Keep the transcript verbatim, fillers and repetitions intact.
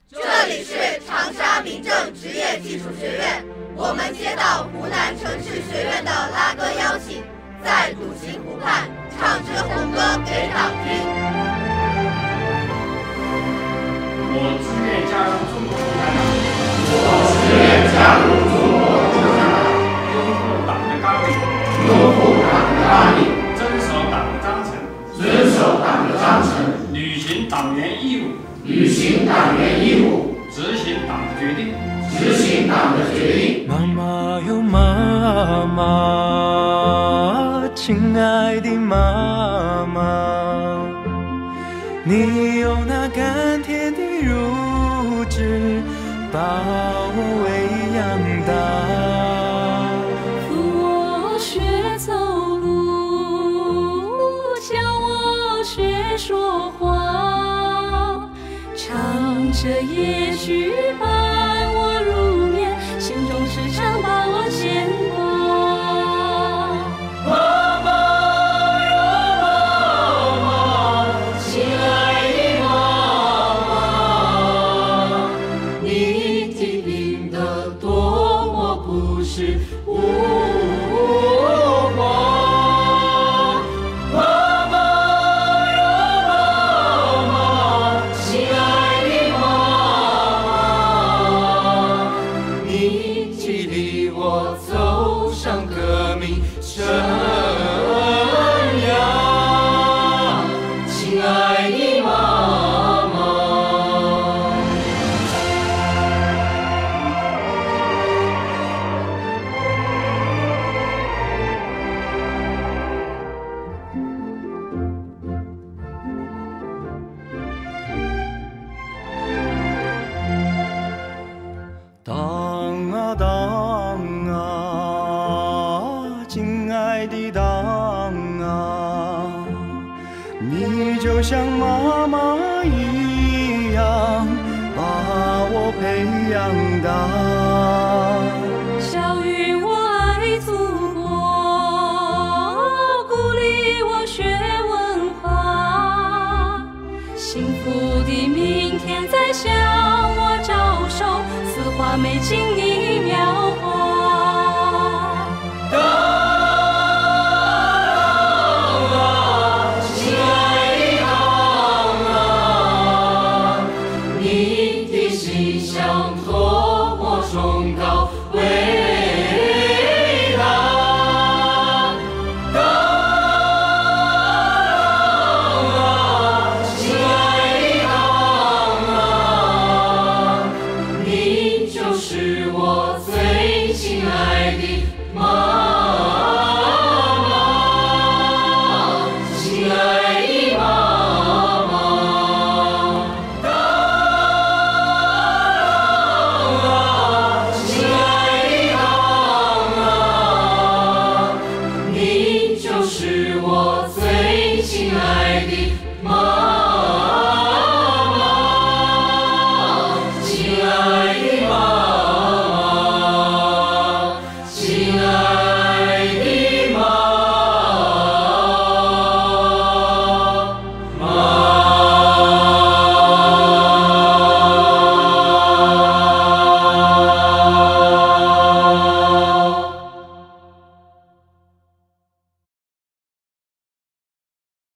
这里是长沙民政职业技术学院，我们接到湖南城市学院的拉歌邀请，在笃行湖畔唱支红歌给党听。 我自愿加入中国共产党， 我自愿加入中国共产党， 拥护党的纲领， 拥护党的纲领， 遵守党的章程， 遵守党的章程， 履行党员义务， 履行党员义务， 执行党的决定， 执行党的决定。 妈妈哟妈妈，亲爱的妈妈，你有那甘甜的乳汁，把我喂养大， 扶我学走路，教我学说话，唱着夜曲伴我入眠，心中时常把我牵挂。 妈妈呀妈妈，亲爱的妈妈，你体领得多么朴实无华。妈妈呀妈妈，亲爱的妈妈，你激励我走上革命生涯，亲爱的妈妈。党啊党啊，亲爱的党啊，你就像妈妈一样把我培养大。 教育我爱祖国，鼓励我学文化，幸福的明天在向我招手，似画美景一描画。 党啊，亲爱的党啊，你的形象多么崇高伟大。党啊，亲爱的党啊，你就是我最亲爱的妈妈，亲爱的妈妈。党啊，亲爱的党啊，你就是我最亲爱的妈妈。